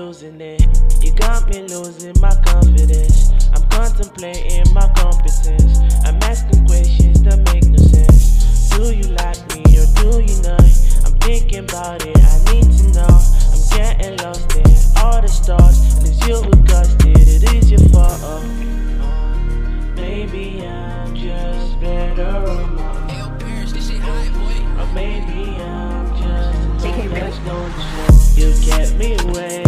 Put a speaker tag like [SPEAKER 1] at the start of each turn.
[SPEAKER 1] losing it. You got me losing my confidence. I'm contemplating my competence. I'm asking questions that make no sense. Do you like me or do you not? I'm thinking about it, I need to know. I'm getting lost in all the stars, and it's you who caused it, it is your fault. Maybe I'm just better on my own. Or maybe I'm just jkei. You kept me away.